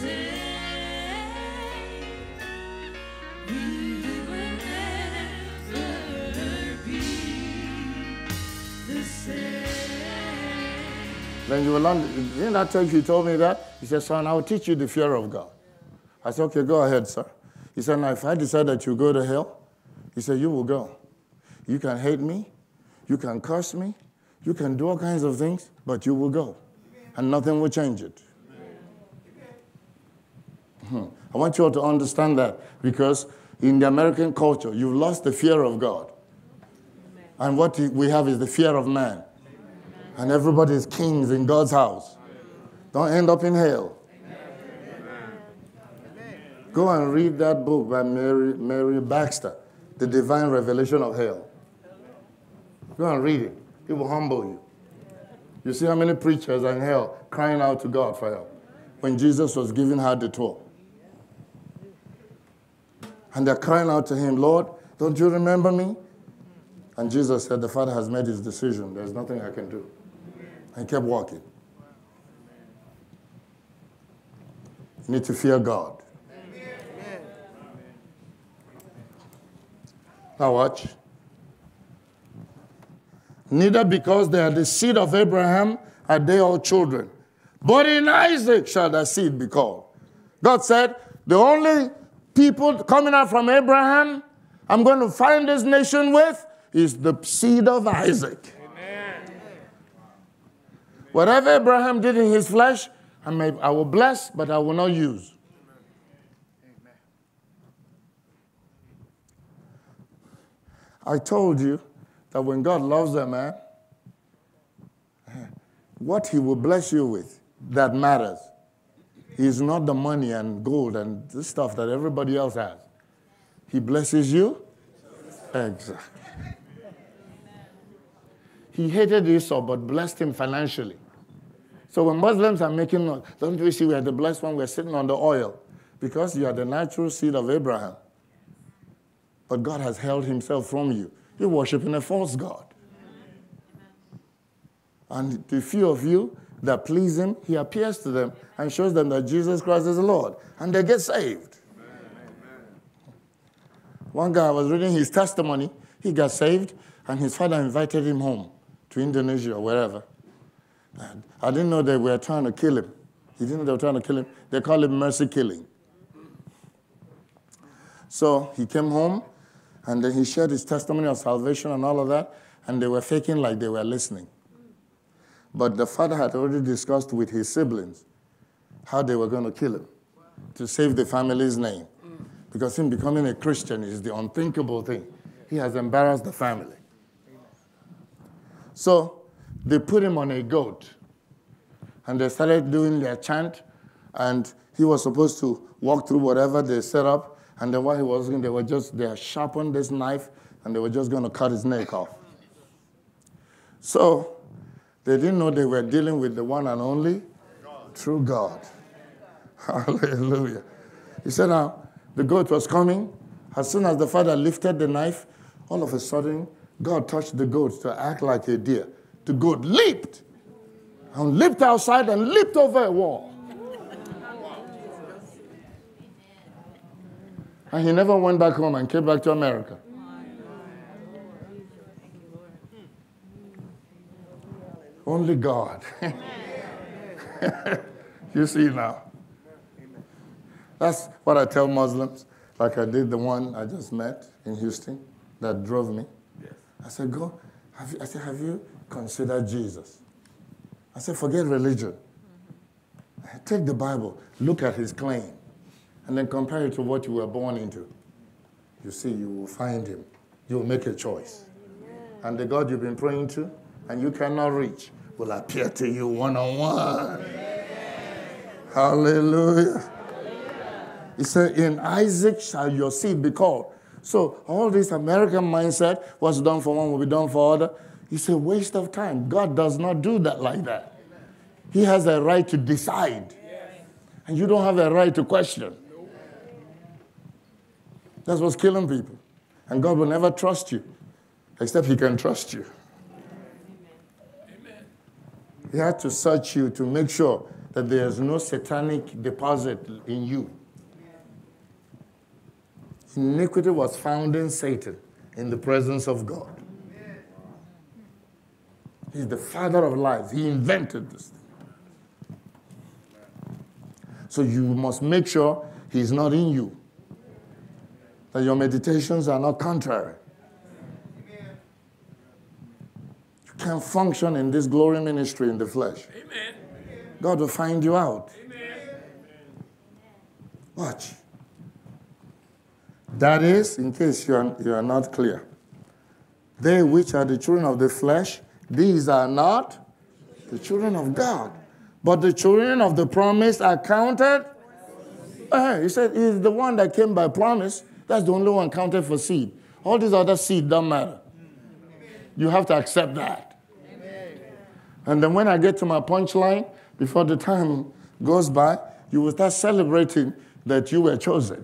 Then you will learn. Didn't that tell you, he told me that? He said, son, I will teach you the fear of God. I said, okay, go ahead, sir. He said, now, if I decide that you go to hell, he said, you will go. You can hate me. You can curse me. You can do all kinds of things, but you will go. And nothing will change it. I want you all to understand that, because in the American culture, you've lost the fear of God. And what we have is the fear of man. And everybody is kings in God's house. Don't end up in hell. Go and read that book by Mary Baxter, The Divine Revelation of Hell. Go and read it. It will humble you. You see how many preachers are in hell crying out to God for help when Jesus was giving her the tour. And they're crying out to him, Lord, don't you remember me? And Jesus said, the Father has made his decision. There's nothing I can do. And kept walking. You need to fear God. Now watch. Neither because they are the seed of Abraham are they all children, but in Isaac shall thy seed be called. God said, the only people coming out from Abraham I'm going to find this nation with is the seed of Isaac. Whatever Abraham did in his flesh, I will bless, but I will not use. I told you that when God loves a man, what he will bless you with, that matters. He's not the money and gold and the stuff that everybody else has. He blesses you. Exactly. He hated Esau, but blessed him financially. So when Muslims are making, don't we see we are the blessed one, we're sitting on the oil, because you are the natural seed of Abraham. But God has held himself from you. You're worshiping a false god. And the few of you that please him, he appears to them and shows them that Jesus Christ is the Lord. And they get saved. One guy, I was reading his testimony. He got saved, and his father invited him home to Indonesia or wherever. And I didn't know they were trying to kill him. He didn't know they were trying to kill him. They call it mercy killing. So he came home, and then he shared his testimony of salvation and all of that, and they were faking like they were listening. But the father had already discussed with his siblings how they were going to kill him to save the family's name. Because him becoming a Christian is the unthinkable thing. He has embarrassed the family. So they put him on a goat, and they started doing their chant, and he was supposed to walk through whatever they set up, and then while he was doing, they sharpened this knife, and they were just going to cut his neck off. So they didn't know they were dealing with the one and only true God. Hallelujah. He said, now, the goat was coming. As soon as the father lifted the knife, all of a sudden, God touched the goat to act like a deer. The goat leaped, and leaped outside and leaped over a wall. And he never went back home and came back to America. Only God. You see now. That's what I tell Muslims, like I did the one I just met in Houston that drove me. Yes. I said, have you considered Jesus? I said, forget religion. Take the Bible, look at his claim, and then compare it to what you were born into. You see, you will find him. You will make a choice. And the God you've been praying to and you cannot reach will appear to you one-on-one. Hallelujah. He said, in Isaac shall your seed be called. So all this American mindset, what's done for one will be done for other. It's a waste of time. God does not do that like that. He has a right to decide. And you don't have a right to question. That's what's killing people. And God will never trust you, except he can trust you. He had to search you to make sure that there's no satanic deposit in you. Iniquity was found in Satan in the presence of God. He's the father of lies. He invented this thing. So you must make sure he's not in you. That your meditations are not contrary. You can't function in this glory ministry in the flesh. Amen. God will find you out. Amen. Watch. That is, in case you are not clear, they which are the children of the flesh, these are not the children of God. But the children of the promise are counted. He said, he's the one that came by promise. That's the only one counted for seed. All these other seed don't matter. You have to accept that. And then when I get to my punchline, before the time goes by, you will start celebrating that you were chosen.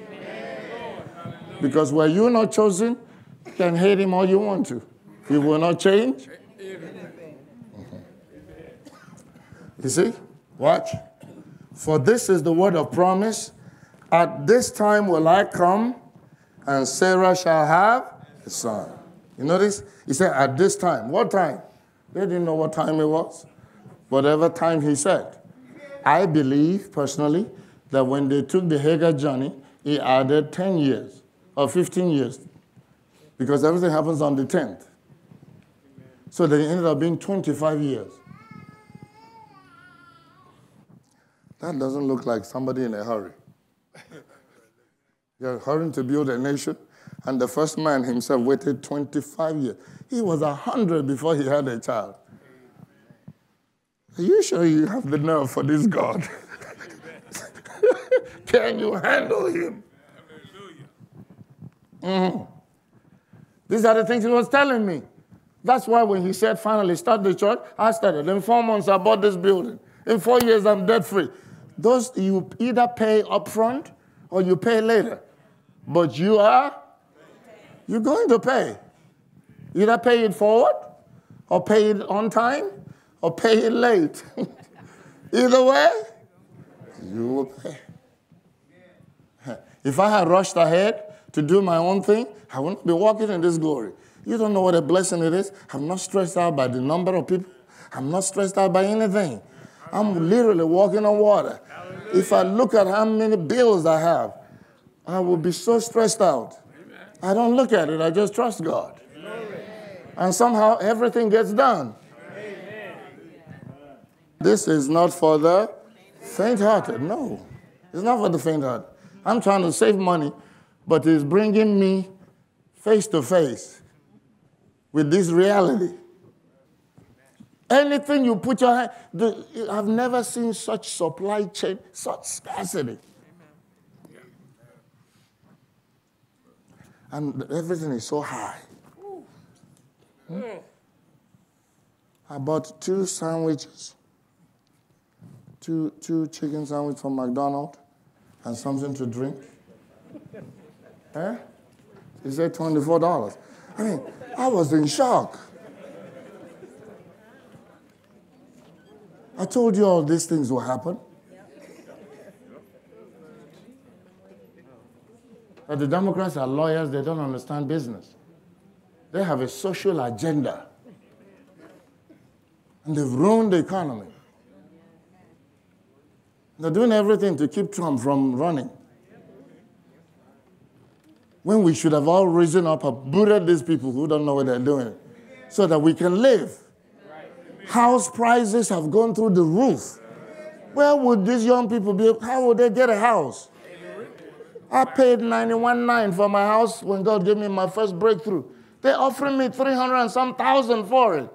Because were you not chosen, you can hate him all you want to. He will not change. You see? Watch. For this is the word of promise. At this time will I come, and Sarah shall have a son. You notice? He said, at this time. What time? They didn't know what time it was. Whatever time he said. I believe, personally, that when they took the Hagar journey, he added 10 years or 15 years. Because everything happens on the 10th. So they ended up being 25 years. That doesn't look like somebody in a hurry. You're hurrying to build a nation, and the first man himself waited 25 years. He was 100 before he had a child. Are you sure you have the nerve for this God? Can you handle him? Mm-hmm. These are the things he was telling me. That's why when he said, finally, start the church, I started. In 4 months, I bought this building. In 4 years, I'm debt-free. Those, you either pay up front or you pay later. But you're going to pay. Either pay it forward or pay it on time or pay it late. Either way, you will pay. If I had rushed ahead to do my own thing, I wouldn't be walking in this glory. You don't know what a blessing it is. I'm not stressed out by the number of people. I'm not stressed out by anything. I'm literally walking on water. Hallelujah. If I look at how many bills I have, I will be so stressed out. Amen. I don't look at it. I just trust God. Amen. And somehow everything gets done. Amen. This is not for the faint-hearted. No, it's not for the faint-hearted. I'm trying to save money, but it's bringing me face to face with this reality. Anything you put your hand, I've never seen such supply chain, such scarcity. And everything is so high. I bought 2 sandwiches, two chicken sandwiches from McDonald's, and something to drink. He said $24. I mean, I was in shock. I told you all these things will happen. But the Democrats are lawyers, they don't understand business. They have a social agenda. And they've ruined the economy. They're doing everything to keep Trump from running. When we should have all risen up and booted these people who don't know what they're doing so that we can live. House prices have gone through the roof. Where would these young people be? How would they get a house? I paid $91,900 for my house when God gave me my first breakthrough. They're offering me $300 and some thousand for it.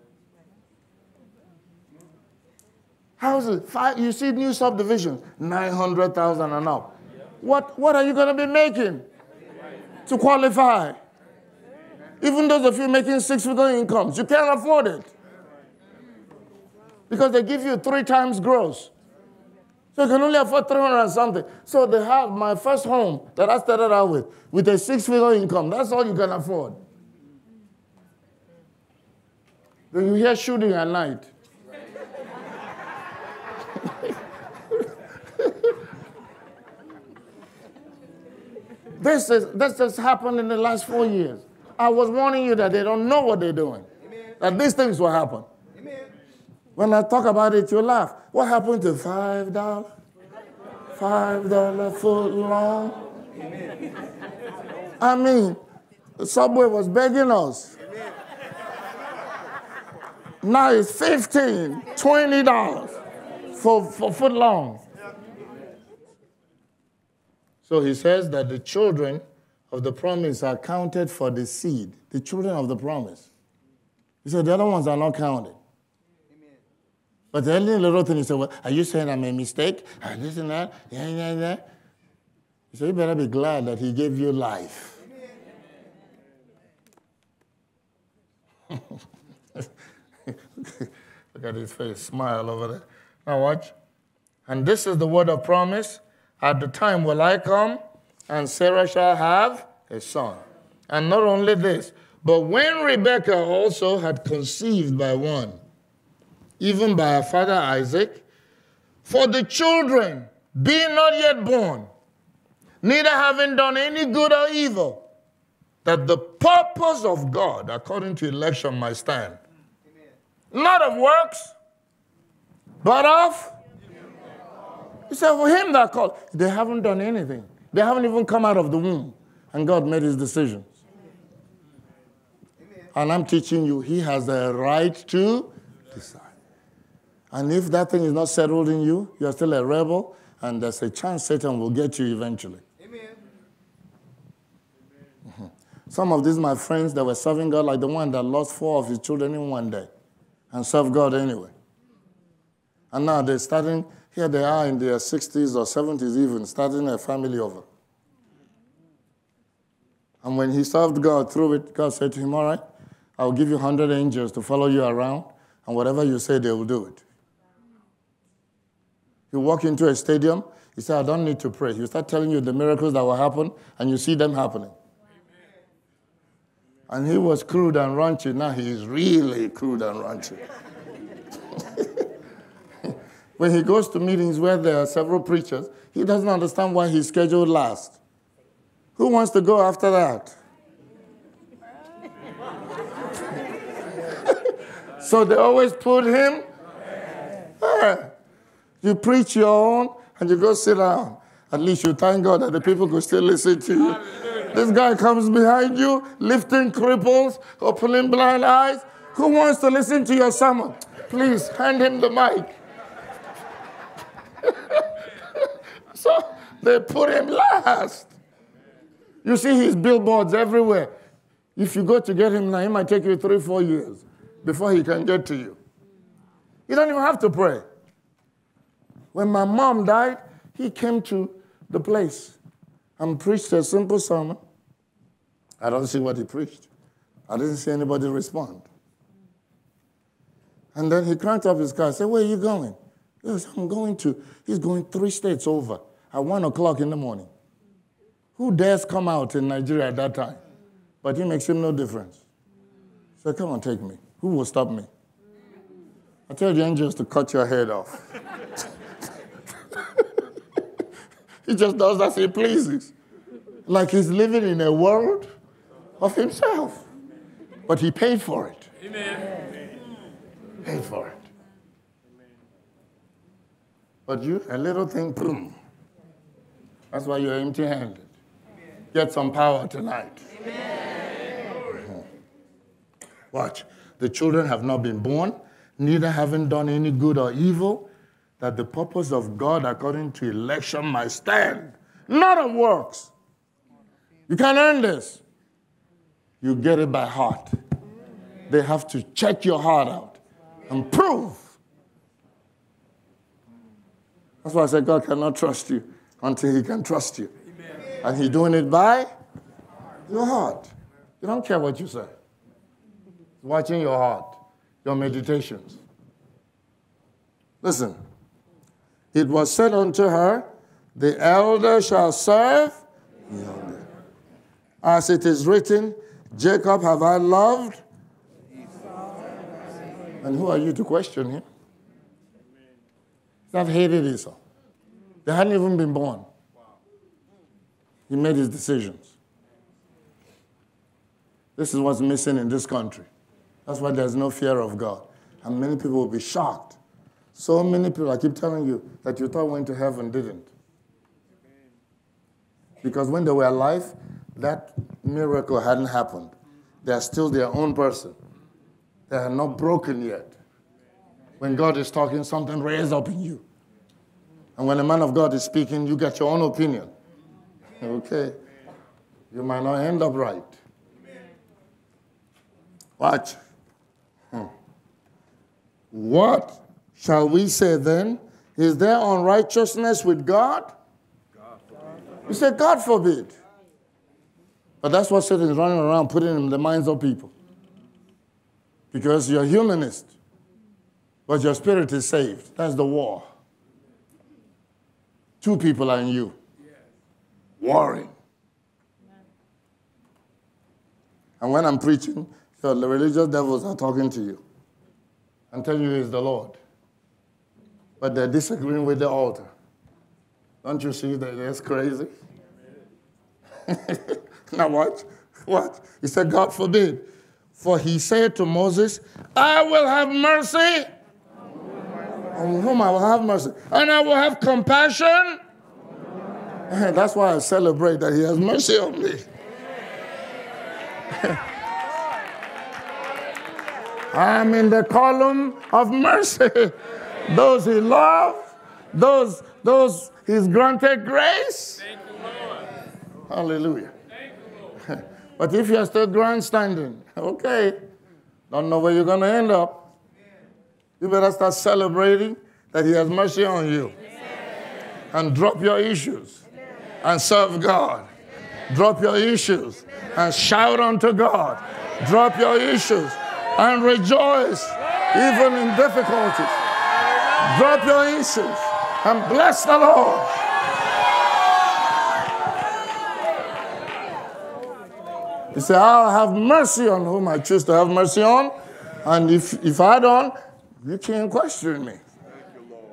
Houses, you see new subdivisions, $900,000 and up. What are you going to be making to qualify? Even those of you making 6-figure incomes, you can't afford it. Because they give you 3 times gross. So you can only afford 300 and something. So they have my first home that I started out with a 6-figure income. That's all you can afford. Then you hear shooting at night. This has happened in the last 4 years. I was warning you that they don't know what they're doing. Amen. That these things will happen. Amen. When I talk about it, you laugh. What happened to $5? $5 foot long? Amen. I mean, the Subway was begging us. Amen. Now it's $15, $20 for foot long. So he says that the children of the promise are counted for the seed. The children of the promise. He said the other ones are not counted. Amen. But the only little thing, he said, well, are you saying I made a mistake? This and that? Yeah. He said, you better be glad that he gave you life. Look at his face, smile over there. Now watch. And this is the word of promise. At the time will I come, and Sarah shall have a son. And not only this, but when Rebekah also had conceived by one, even by her father Isaac, for the children being not yet born, neither having done any good or evil, that the purpose of God, according to election, might stand. Amen. Not of works, but of... He said, for him that called, they haven't done anything. They haven't even come out of the womb. And God made his decisions. Amen. And I'm teaching you, he has the right to decide. And if that thing is not settled in you, you're still a rebel, and there's a chance Satan will get you eventually. Amen. Mm-hmm. Some of these, my friends, that were serving God, like the one that lost 4 of his children in one day and served God anyway. And now they're starting... Here they are in their 60s or 70s even, starting a family over. And when he served God through it, God said to him, all right, I'll give you 100 angels to follow you around, and whatever you say, they will do it. You walk into a stadium, he said, I don't need to pray. He'll start telling you the miracles that will happen, and you see them happening. And he was crude and raunchy. Now he is really crude and raunchy. When he goes to meetings where there are several preachers, he doesn't understand why he's scheduled last. Who wants to go after that? So they always put him. You preach your own and you go sit down. At least you thank God that the people could still listen to you. This guy comes behind you, lifting cripples, opening blind eyes. Who wants to listen to your sermon? Please hand him the mic. So they put him last. You see his billboards everywhere. If you go to get him now, it might take you 3-4 years before he can get to you. You don't even have to pray. When my mom died, he came to the place and preached a simple sermon. I don't see what he preached. I didn't see anybody respond. And then he cranked up his car and said, where are you going? Yes, he's going 3 states over at 1 o'clock in the morning. Who dares come out in Nigeria at that time? But it makes him no difference. He said, come on, take me. Who will stop me? I tell the angels to cut your head off. He just does as he pleases. Like he's living in a world of himself. But he paid for it. Amen. Paid for it. But you, a little thing, boom. That's why you're empty-handed. Get some power tonight. Amen. Watch. The children have not been born, neither having done any good or evil, that the purpose of God according to election might stand. Not of works. You can't earn this. You get it by heart. They have to check your heart out and prove. That's why I said God cannot trust you until he can trust you. Amen. And he's doing it by your heart. You don't care what you say. Watching your heart, your meditations. Listen. It was said unto her, the elder shall serve the younger. As it is written, Jacob have I loved. And who are you to question him? I've hated Esau. They hadn't even been born. He made his decisions. This is what's missing in this country. That's why there's no fear of God. And many people will be shocked. So many people, I keep telling you, that you thought went to heaven didn't. Because when they were alive, that miracle hadn't happened. They are still their own person. They are not broken yet. When God is talking, something raises up in you. And when a man of God is speaking, you get your own opinion. Okay? You might not end up right. Watch. What shall we say then? Is there unrighteousness with God? You say, God forbid. But that's what Satan is running around putting in the minds of people. Because you're humanist, but your spirit is saved. That's the war. Two people are in you. Warring. And when I'm preaching, so the religious devils are talking to you and telling you it's the Lord. But they're disagreeing with the altar. Don't you see that that's crazy? Now watch. He said, God forbid. For he said to Moses, I will have mercy on whom I will have mercy. And I will have compassion. That's why I celebrate that he has mercy on me. I'm in the column of mercy. Those he loved, those he's granted grace. Thank you, Lord. Hallelujah. Thank you, Lord. But if you're still grandstanding, okay, don't know where you're going to end up. You better start celebrating that he has mercy on you. And drop your issues and serve God. Drop your issues and shout unto God. Drop your issues and rejoice even in difficulties. Drop your issues and bless the Lord. He said, I'll have mercy on whom I choose to have mercy on. And if I don't, you can't question me. Thank you, Lord.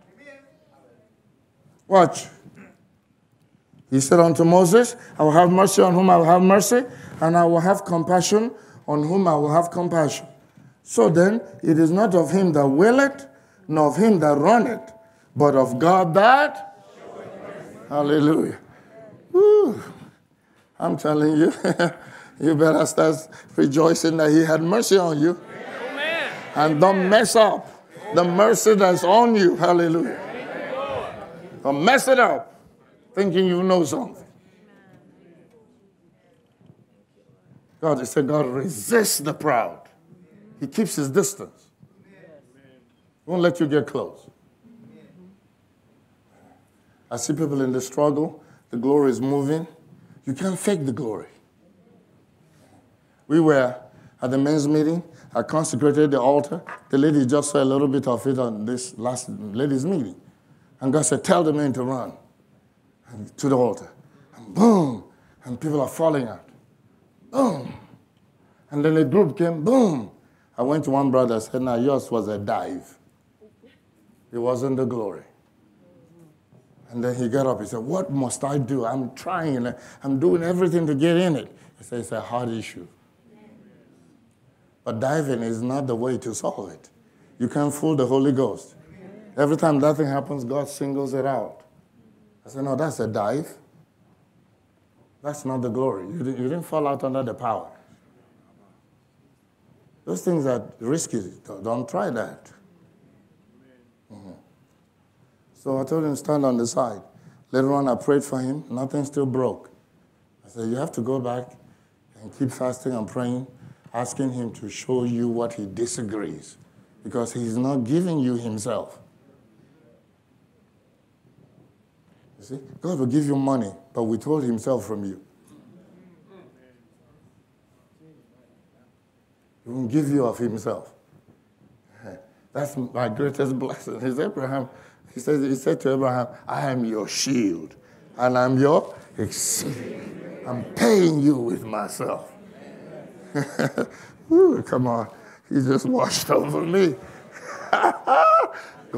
Watch. He said unto Moses, I will have mercy on whom I will have mercy, and I will have compassion on whom I will have compassion. So then, it is not of him that willeth, nor of him that runneth, but of God that. Hallelujah. Woo. I'm telling you, you better start rejoicing that he had mercy on you. Amen. And don't mess up the mercy that's on you. Hallelujah. Don't mess it up thinking you know something. God said, God resists the proud. He keeps his distance. Won't let you get close. I see people in the struggle. The glory is moving. You can't fake the glory. We were at the men's meeting. I consecrated the altar. The lady just saw a little bit of it on this last ladies' meeting. And God said, tell the men to run to the altar. And boom. And people are falling out. Boom. And then a group came, boom. I went to one brother and said, now yours was a dive. It wasn't the glory. And then he got up. He said, what must I do? I'm trying. I'm doing everything to get in it. He said, it's a hard issue. But diving is not the way to solve it. You can't fool the Holy Ghost. Every time that thing happens, God singles it out. I said, no, that's a dive. That's not the glory. You didn't fall out under the power. Those things are risky. Don't try that. Mm-hmm. So I told him, stand on the side. Later on, I prayed for him. Nothing still broke. I said, you have to go back and keep fasting and praying, asking him to show you what he disagrees, because he's not giving you himself. You see, God will give you money, but withhold himself from you. He won't give you of himself. That's my greatest blessing. He said to Abraham, I am your shield, and I'm your exceeding. I'm paying you with myself. Ooh, come on. He just washed over me.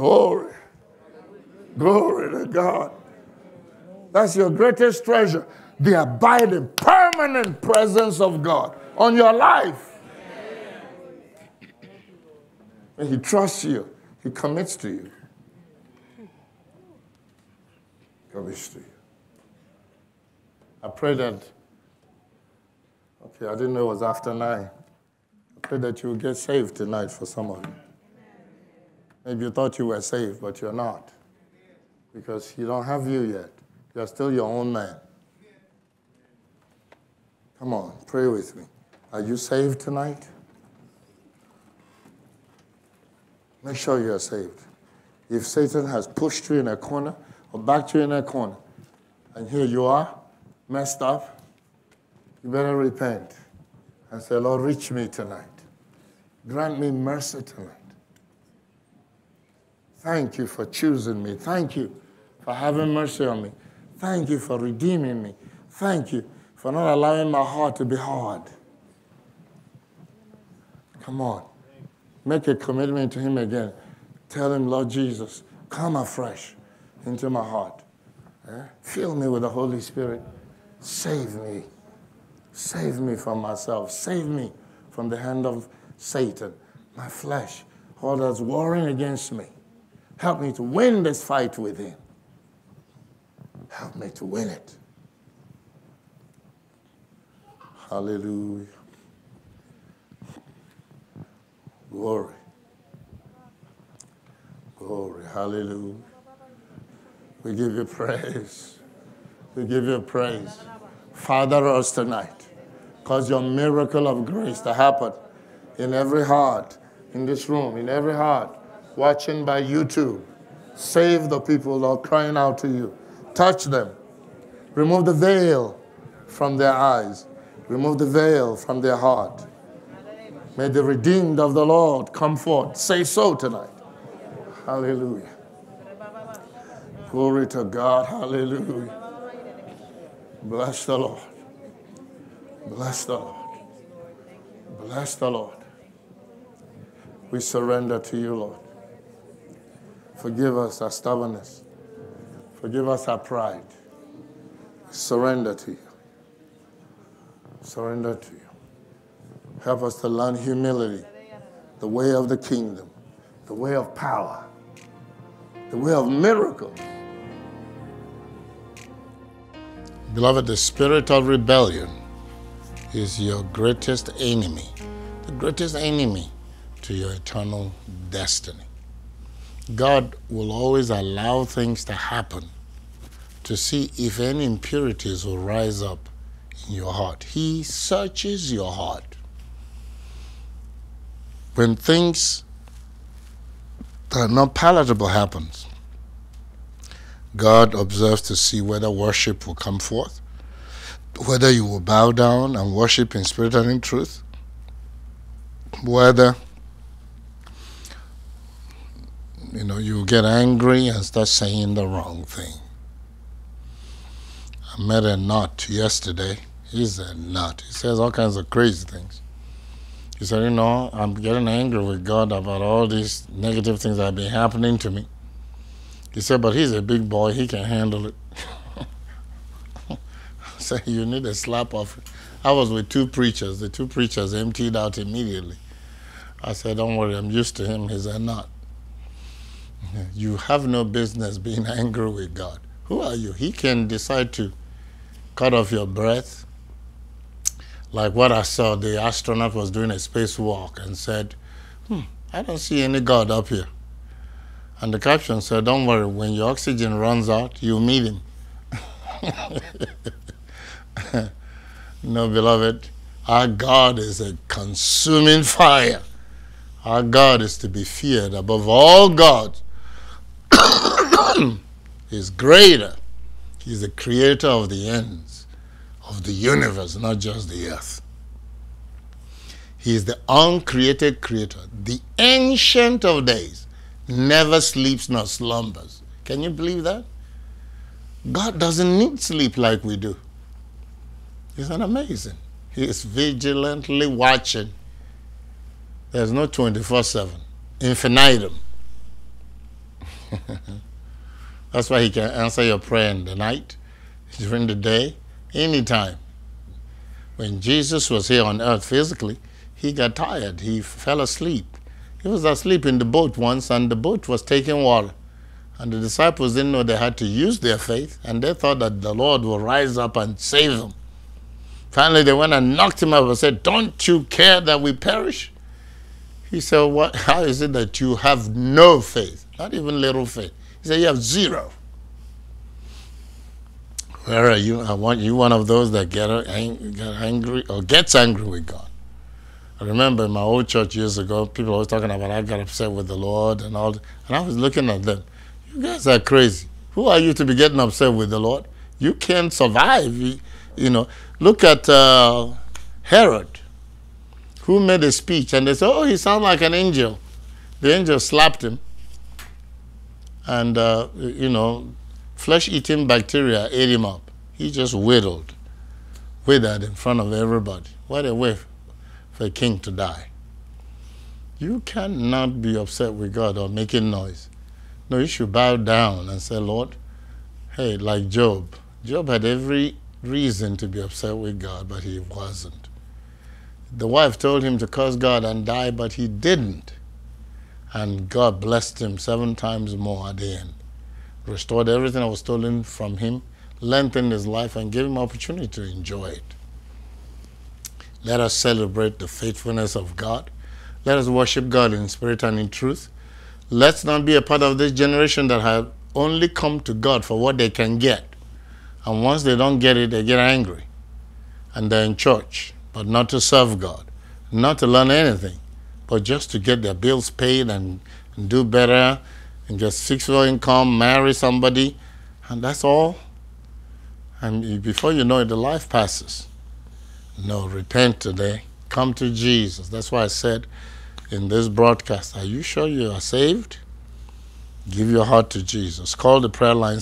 Glory. Glory to God. That's your greatest treasure. the abiding, permanent presence of God on your life. When he trusts you, he commits to you. Commits to you. I pray that, okay, I didn't know it was after 9. I pray that you will get saved tonight for some of you. Maybe you thought you were saved, but you're not. Because he don't have you yet. You're still your own man. Come on, pray with me. Are you saved tonight? Make sure you're saved. If Satan has pushed you in a corner or backed you in a corner, and here you are, messed up, you better repent and say, Lord, reach me tonight. Grant me mercy tonight. Thank you for choosing me. Thank you for having mercy on me. Thank you for redeeming me. Thank you for not allowing my heart to be hard. Come on. Make a commitment to him again. Tell him, Lord Jesus, come afresh into my heart. Fill me with the Holy Spirit. Save me. Save me from myself. Save me from the hand of Satan, my flesh, all that's warring against me. Help me to win this fight within. Help me to win it. Hallelujah. Glory. Glory. Hallelujah. We give you praise. We give you praise. Father us tonight. Cause your miracle of grace to happen in every heart, in this room, in every heart, watching by YouTube. Save the people that are crying out to you. Touch them. Remove the veil from their eyes. Remove the veil from their heart. May the redeemed of the Lord come forth. Say so tonight. Hallelujah. Glory to God. Hallelujah. Bless the Lord. Bless the Lord. Bless the Lord. We surrender to you, Lord. Forgive us our stubbornness. Forgive us our pride. Surrender to you. Surrender to you. Help us to learn humility, the way of the kingdom, the way of power, the way of miracles. Beloved, the spirit of rebellion is your greatest enemy, the greatest enemy to your eternal destiny. God will always allow things to happen to see if any impurities will rise up in your heart. He searches your heart. When things that are not palatable happens, God observes to see whether worship will come forth, whether you will bow down and worship in spirit and in truth, whether you get angry and start saying the wrong thing. I met a nut yesterday. He's a nut. He says all kinds of crazy things. He said, I'm getting angry with God about all these negative things that have been happening to me. He said, but he's a big boy. He can handle it. I said, you need a slap offering. I was with 2 preachers. The 2 preachers emptied out immediately. I said, don't worry, I'm used to him. He's a nut. You have no business being angry with God. Who are you? He can decide to cut off your breath. Like what I saw, the astronaut was doing a spacewalk and said, I don't see any God up here. And the caption said, don't worry, when your oxygen runs out, you'll meet him. No, beloved, our God is a consuming fire. Our God is to be feared above all gods. He's greater. He's the creator of the ends of the universe, not just the earth. He is the uncreated creator, the ancient of days, never sleeps nor slumbers. Can you believe that? God doesn't need sleep like we do. Isn't that amazing? He is vigilantly watching. There's no 24/7. Infinitum. That's why he can answer your prayer in the night, during the day, Anytime. When Jesus was here on earth physically, he got tired. He fell asleep. He was asleep in the boat once, and the boat was taking water. And the disciples didn't know they had to use their faith, and they thought that the Lord would rise up and save them. Finally, they went and knocked him up and said, "Don't you care that we perish?" He said, "What? How is it that you have no faith? Not even little faith." He said, "You have zero." Where are you? I want you one of those that get angry or gets angry with God. I remember in my old church years ago, people always talking about I got upset with the Lord and all. And I was looking at them. You guys are crazy. Who are you to be getting upset with the Lord? You can't survive. You know, look at Herod, who made a speech, and they said, "Oh, he sounds like an angel." The angel slapped him, and you know, flesh-eating bacteria ate him up. He just withered in front of everybody. What a way for a king to die. You cannot be upset with God or making noise. No, you should bow down and say, "Lord," hey, like Job. Job had every reason to be upset with God, but he wasn't. The wife told him to curse God and die, but he didn't. And God blessed him 7 times more at the end. Restored everything that was stolen from him, lengthened his life, and gave him opportunity to enjoy it. Let us celebrate the faithfulness of God. Let us worship God in spirit and in truth. Let's not be a part of this generation that have only come to God for what they can get. And once they don't get it, they get angry. And they're in church, but not to serve God, not to learn anything, but just to get their bills paid and do better and get 6-figure income, marry somebody, and that's all. And before you know it, the life passes. No, repent today. Come to Jesus. That's why I said in this broadcast, are you sure you are saved? Give your heart to Jesus. Call the prayer line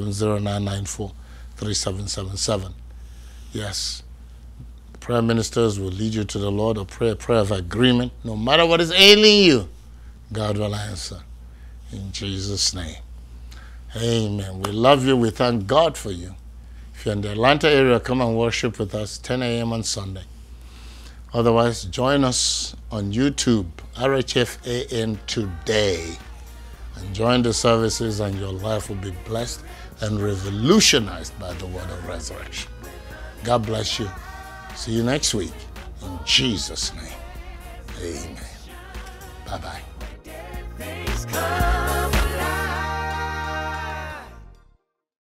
770-994-3777. Yes. Prayer ministers will lead you to the Lord or pray a prayer of agreement. No matter what is ailing you, God will answer. In Jesus' name. Amen. We love you. We thank God for you. If you're in the Atlanta area, come and worship with us 10 a.m. on Sunday. Otherwise, join us on YouTube, RHFAN Today. And join the services, and your life will be blessed and revolutionized by the word of resurrection. God bless you. See you next week. In Jesus' name. Amen. Bye-bye.